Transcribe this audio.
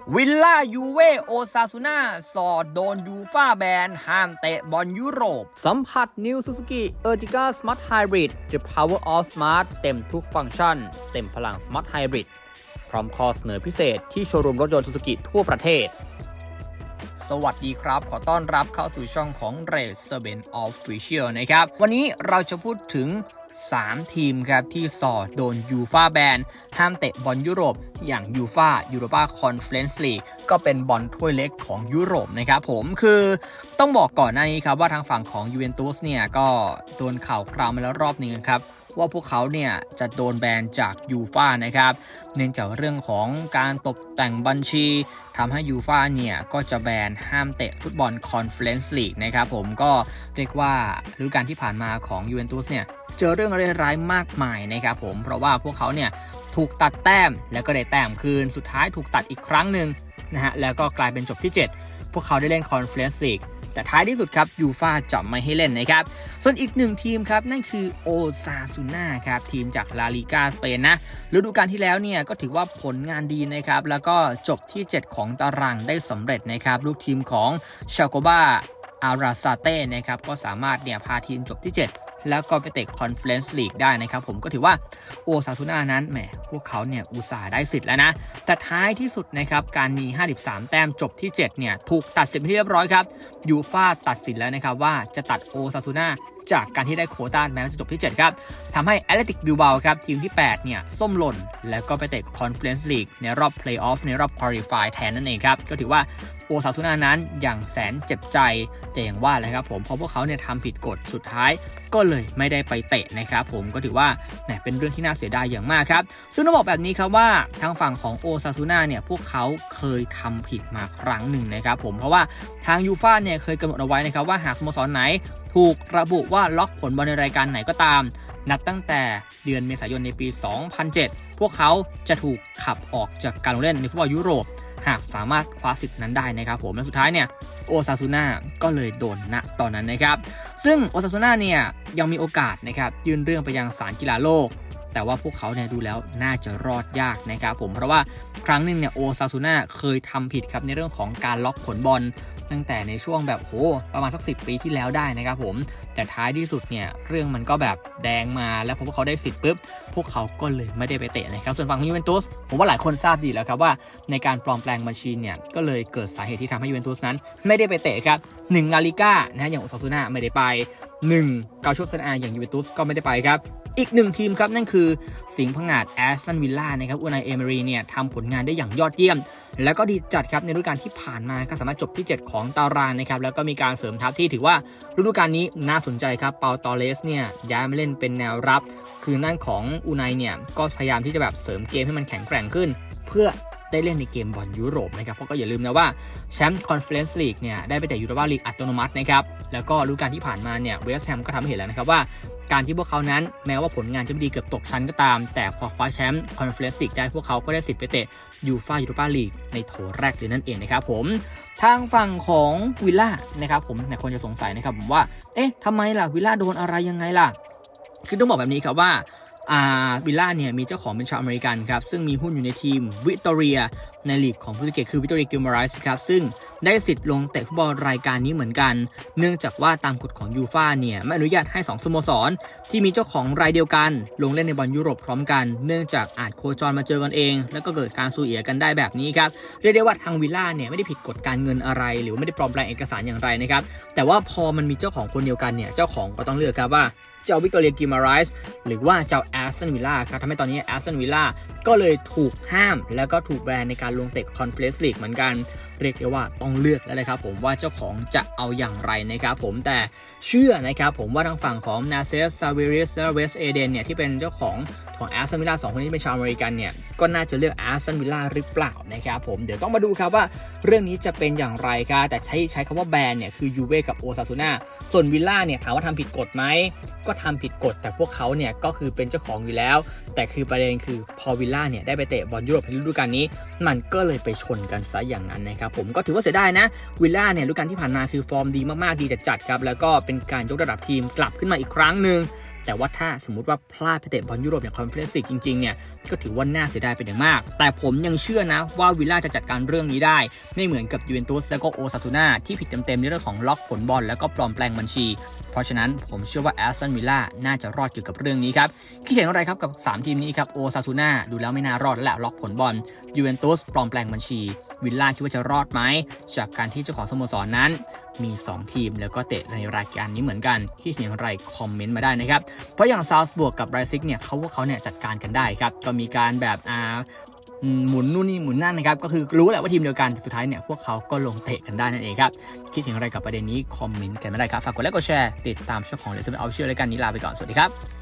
วิลล่ายูเวโอซาซูน่าสอดโดนยูฟ่าแบนห้ามเตะบอลยุโรปสัมผัส New Suzuki Ertiga Smart Hybrid The Power of Smart เต็มทุกฟังก์ชันเต็มพลัง Smart Hybrid พร้อมข้อเสนอพิเศษที่โชว์รูมรถยนต์ Suzuki ทั่วประเทศสวัสดีครับขอต้อนรับเข้าสู่ช่องของ Racerben Official นะครับวันนี้เราจะพูดถึง3 ทีมครับที่สอดโดนยูฟ่าแบนห้ามเตะบอลยุโรปอย่างยูฟ่ายูโรปาคอนเฟอเรนซ์ลีกก็เป็นบอลถ้วยเล็กของยุโรปนะครับผมคือต้องบอกก่อนหน้านี้ครับว่าทางฝั่งของยูเวนตุสเนี่ยก็โดนข่าวคราวมาแล้วรอบนึงครับว่าพวกเขาเนี่ยจะโดนแบนจากยูฟ่านะครับเนื่องจากเรื่องของการตกแต่งบัญชีทำให้ยูฟ่าเนี่ยก็จะแบนห้ามเตะฟุตบอลคอนเฟอเรนซ์ลีกนะครับผมก็เรียกว่าฤดูกาลที่ผ่านมาของยูเวนตุสเนี่ยเจอเรื่องร้ายๆมากมายนะครับผมเพราะว่าพวกเขาเนี่ยถูกตัดแต้มแล้วก็ได้แต้มคืนสุดท้ายถูกตัดอีกครั้งหนึ่งนะฮะแล้วก็กลายเป็นจบที่7พวกเขาได้เล่นคอนเฟอเรนซ์ลีกแต่ท้ายที่สุดครับยูฟ่าจะไม่ให้เล่นนะครับส่วนอีก1ทีมครับนั่นคือโอซาซูน่าครับทีมจากลาลิก้าสเปนนะฤดูกาลที่แล้วเนี่ยก็ถือว่าผลงานดีนะครับแล้วก็จบที่7ของตารางได้สำเร็จนะครับลูกทีมของชาโกบาอาราซาเต้นะครับก็สามารถเนี่ยพาทีมจบที่7แล้วก็ไปเตะคอนเฟอเรนซ์ลีกได้นะครับผมก็ถือว่าโอซาซูน่านั้นแหมพวกเขาเนี่ยอุตส่าห์ได้สิทธิ์แล้วนะแต่ท้ายที่สุดนะครับการมี53แต้มจบที่7เนี่ยถูกตัดสินไปที่เรียบร้อยครับยูฟ่าตัดสินแล้วนะครับว่าจะตัดโอซาซูน่าจากการที่ได้โควต้าแม้จะจบที่7ครับทำให้แอตเลติกบิลเบาครับทีมที่8เนี่ยส้มหล่นแล้วก็ไปเตะคอนเฟอเรนซ์ลีกในรอบเพลย์ออฟในรอบควอลิฟายแทนนั่นเองครับก็ถือว่าโอซาซูน่านั้นอย่างแสนเจ็บใจแต่อย่างว่าเลยครับผมเพราะพวกเขาเนี่ยทำผิดกฎสุดท้ายก็เลยไม่ได้ไปเตะนะครับผมก็ถือว่าเป็นเรื่องที่น่าเสียดายอย่างมากครับซึ่งต้องบอกแบบนี้ครับว่าทางฝั่งของโอซาซูน่าเนี่ยพวกเขาเคยทำผิดมาครั้งหนึ่งนะครับผมเพราะว่าทางยูฟ่าเนี่ยเคยกำหนดเอาไว้นะครับว่าหากสโมสรไหนถูกระบุว่าล็อกผลบอลในรายการไหนก็ตามนับตั้งแต่เดือนเมษายนในปี 2007 พวกเขาจะถูกขับออกจากการลงเล่นในฟุตบอลยุโรปหากสามารถคว้าสิทธิ์นั้นได้นะครับผมและสุดท้ายเนี่ยโอซาซูน่าก็เลยโดนณตอนนั้นนะครับซึ่งโอซาซูน่าเนี่ยยังมีโอกาสนะครับยื่นเรื่องไปยังศาลกีฬาโลกแต่ว่าพวกเขาเนี่ยดูแล้วน่าจะรอดยากนะครับผมเพราะว่าครั้งหนึ่งเนี่ยโอซาซูน่าเคยทำผิดครับในเรื่องของการล็อกผลบอลตั้งแต่ในช่วงแบบประมาณสัก10 ปีที่แล้วได้นะครับผมแต่ท้ายที่สุดเนี่ยเรื่องมันก็แบบแดงมาแล้วพอพวกเขาได้สิทธิ์ปุ๊บพวกเขาก็เลยไม่ได้ไปเตะนะครับส่วนฝั่งของยูเวนตุสผมว่าหลายคนทราบดีแล้วครับว่าในการปลอมแปลงบัญชีเนี่ยก็เลยเกิดสาเหตุที่ทำให้ยูเวนตุสนั้นไม่ได้ไปเตะครับ1ลาลิก้านะอย่างโอซาซูน่าไม่ได้ไป1เกาโชเซนอาอย่างยูเวนตุสก็ไม่ได้ไปครับอีก1ทีมครับนั่นคือสิงห์ผงาดแอสตันวิลล่านะครับอูนายเอเมรีเนี่ยทำผลงานได้อย่างยอดเยี่ยมแล้วก็ดีจัดครับในฤดูกาลที่ผ่านมาก็สามารถจบที่7ของตารางนะครับแล้วก็มีการเสริมทัพที่ถือว่าฤดูกาลนี้น่าสนใจครับเปาตอเลสเนี่ยย้ายมาเล่นเป็นแนวรับคือนั่นของอูนายเนี่ยก็พยายามที่จะแบบเสริมเกมให้มันแข็งแกร่งขึ้นเพื่อได้เล่นในเกมบอลยุโรปนะครับเพราะก็อย่าลืมนะว่าแชมป์คอนเฟอเรนซ์ลีกเนี่ยได้ไปแต่ยูโรปาลีกอัตโนมัตินะครับแล้วก็ฤดูกาลที่ผ่านมาเนี่ยเวสต์แฮมก็ทำให้เห็นแล้วนะครับว่าการที่พวกเขานั้นแม้ว่าผลงานจะไม่ดีเกือบตกชั้นก็ตามแต่พอคว้าแชมป์คอนเฟอเรนซ์ลีกได้พวกเขาก็ได้สิทธิ์ไปเตะยูฟ่ายูโรปาลีกในโถแรกเลยนั่นเองนะครับผมทางฝั่งของวิลล่านะครับผมหลายคนจะสงสัยนะครับผมว่าทำไมล่ะวิลล่าโดนอะไรยังไงล่ะคือต้องบอกแบบนี้ครับว่าวิลล่าเนี่ยมีเจ้าของเป็นชาวอเมริกันครับซึ่งมีหุ้นอยู่ในทีมวิกตอเรียในลีกของโปรตุเกสคือวิกตอเรียกิลมาไรส์ครับซึ่งได้สิทธิ์ลงเตะฟุตบอลรายการนี้เหมือนกันเนื่องจากว่าตามกฎของยูฟ่าเนี่ยไม่อนุญาตให้2สโมสรที่มีเจ้าของรายเดียวกันลงเล่นในบอลยุโรปพร้อมกันเนื่องจากอาจโคจรมาเจอกันเองแล้วก็เกิดการซูเอียกันได้แบบนี้ครับเรียกได้ว่าทางวิลล่าเนี่ยไม่ได้ผิดกฎการเงินอะไรหรือไม่ได้ปลอมแปลงเอกสารอย่างไรนะครับแต่ว่าพอมันมีเจ้าของคนเดียวกันเนี่ยเจ้าของก็ต้องเลือกครับว่าเจ้าวิกตอเรียกิลมาไรส์หรือว่าเจ้าแอสตันวิลล่าครับทำให้ตอนนี้แอสตันวิลล่าก็เลยถูกห้ามแล้วก็ถูกแบนในการลงเตะคอนเฟอเรนซ์ลีกเหมือนกันเรียกได้ว่าต้องเลือกแล้วเลยครับผมว่าเจ้าของจะเอาอย่างไรนะครับผมแต่เชื่อนะครับผมว่าทางฝั่งของนาเซสซาเวริสและเวสเอเดนเนี่ยที่เป็นเจ้าของแอสตันวิลล่า2คนนี้เป็นชาวอเมริกันเนี่ยก็น่าจะเลือกแอสตันวิลล่าหรือเปล่านะครับผมเดี๋ยวต้องมาดูครับว่าเรื่องนี้จะเป็นอย่างไรครับแต่ใช้คำว่าแบนเนี่ยคือยูเว่กับโอซาซูน่าส่วนวิลล่าเนี่ยถามว่าทำผิดกฎไหมก็ทำผิดกฎแต่พวกเขาเนี่ยก็คือเป็นเจ้าของอยู่แล้วแต่คือประเด็นคือพอวิลล่าเนี่ยได้ไปเตะบอลยุโรปในฤดูกาลนี้มันก็เลยไปชนกันซะอย่างนั้นนะครับผมก็ถือว่าเสียดายนะวิลล่าเนี่ยฤดูกาลที่ผ่านมาคือฟอร์มดีมากๆดีจัดครับแล้วก็เป็นการยกระดับทีมกลับขึ้นมาอีกครั้งหนึ่งแต่ว่าถ้าสมมุติว่าพลาดไปเตะบอลยุโรปอย่างคอนเฟอเรนซ์ลีกจริงๆเนี่ยก็ถือว่าน่าเสียดายเป็นอย่างมากแต่ผมยังเชื่อนะว่าวิลล่าจะจัดการเรื่องนี้ได้ไม่เหมือนกับยูเวนตุสและก็โอซาซูน่าที่ผิดเต็มๆในเรื่องของล็อกผลบอลแล้วก็ปลอมแปลงบัญชีเพราะฉะนั้นผมเชื่อว่าแอสตันวิลล่าน่าจะรอดเกี่ยวกับเรื่องนี้ครับคิดเห็นอะไรครับกับ3ทีมนี้ครับโอซาซูน่าดูแล้วไม่น่ารอดแล้วแหละล็อกผลบอลยูเวนตุสปลอมแปลงบัญชีวิลล่าคิดว่าจะรอดไหมจากการที่เจ้าของสโมสรนั้นมี2ทีมแล้วก็เตะในรายการนี้เหมือนกันคิดเห็นอย่างไรคอมเมนต์มาได้นะครับเพราะอย่างซาวส์บวกกับไรซิกเนี่ยเขาเนี่ยจัดการกันได้ครับก็มีการแบบหมุนนู่นนี่หมุนนั่นนะครับก็คือรู้แหละว่าทีมเดียวกันสุดท้ายเนี่ยพวกเขาก็ลงเตะกันได้นั่นเองครับคิดเห็นอะไรกับประเด็นนี้คอมเมนต์กันมาได้ครับฝากกดไลค์กดแชร์ติดตามช่องของ Let's Play Official รายการนี้ลาไปก่อนสวัสดีครับ